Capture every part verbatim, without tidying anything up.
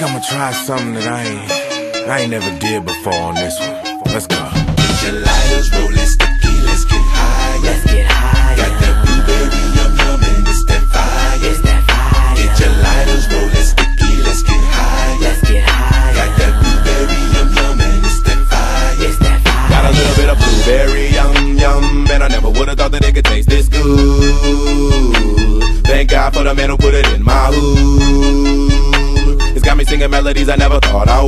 think I'ma try something that I ain't, I ain't never did before on this one. Let's go. Get your lighters rolling sticky, let's get high. Let's get high. Got that blueberry yum yum and it's that fire. It's that fire. Get your lighters rolling sticky, let's get high. Let's get high. Got that blueberry yum yum and it's that fire. It's that fire. Got a little bit of blueberry yum yum, and I never would've thought that it could taste this good. Thank God for the man who put it in my hood. It's got me singing melodies I never thought I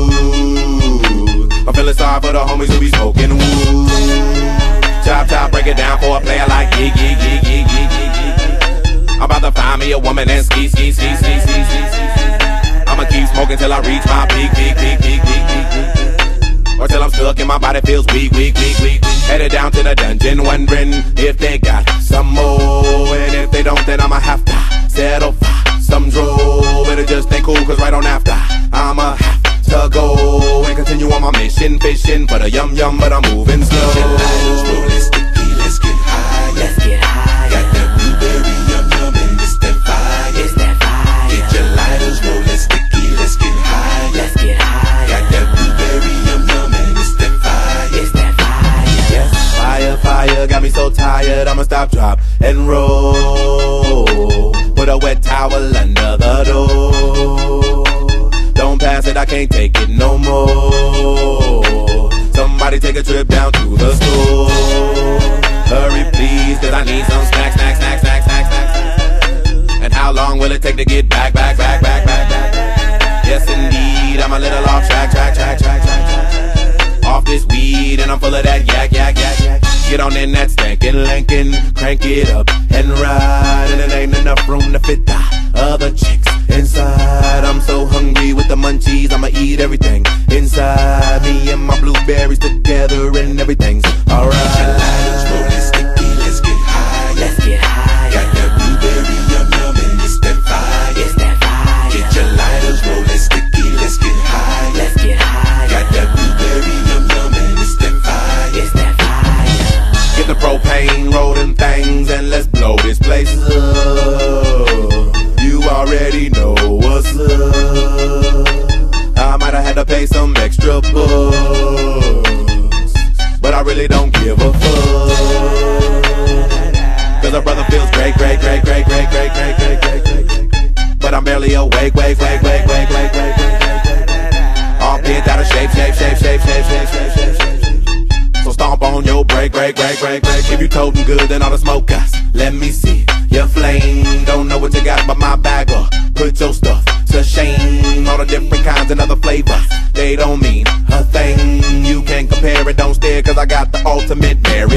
would. I'm feeling sorry for the homies who be smoking wood. Chop chop, break it down for a player like yeah yeah yeah yeah yeah yeah yeah. I'm about to find me a woman and ski ski ski ski ski ski ski. I'ma keep smoking till I reach my peak peak peak peak peak peak peak. Or till I'm stuck and my body feels weak weak weak weak. Headed down to the dungeon, wondering if they got some more, and if they don't, then I'ma have to settle for some droll. But it just ain't cool, cause right on after I'ma have to go and continue on my mission, fishing for the yum yum, but I'm moving slow. Get your lighters rolling sticky, let's get high. Let's get high. Got that blueberry yum yum and it's that fire. It's that fire. Get your lighters rolling sticky, let's get high. Let's get high. Got that blueberry yum yum and it's that fire. It's that fire. Yes, fire, fire, got me so tired, I'ma stop, drop, and roll. Put a wet towel under the door. Don't pass it, I can't take it no more. Somebody take a trip down to the store. Hurry please, cause I need some snacks, snacks, snacks, snacks, snacks, snacks. And how long will it take to get back, back, back, back, back, back? Yes indeed, I'm a little off track, track, track, track, track, track. Off this weed and I'm full of that yak, yak, yak, yak. Get on in that stankin' Lincoln, crank it up and ride. And it ain't enough room to fit the other chicks inside. I'm so hungry with the munchies, I'ma eat everything inside. Me and my blueberries together and everything's alright. Get your lighters rolling sticky, let's get high. Let's get high. Got that blueberry yum yum and it's that fire. It's that fire. Get your lighters rolling sticky, let's get high. Let's get high. Got that blueberry yum yum and it's that fire. It's that fire. Get the propane, roll them things, and let's blow this place up. You already know what's up. I might have had to pay some extra bucks, but I really don't give a fuck. Cause a brother feels great, great, great, great, great, great, great, great, great, great, great. But I'm barely awake, wake, wake, wake, wake, wake, wake, wake. All bent out of shape, shape, shape, shape, shape, shape, shape, shape, shape. So stomp on your break, break, break, break, break. If you totin' good, then all the smoke us. Let me see your flame. Don't know what you got but my bag up. Put your stuff to shame. All the different kinds and other flavors, they don't mean a thing. You can't compare it, don't stare, cause I got the ultimate marriage.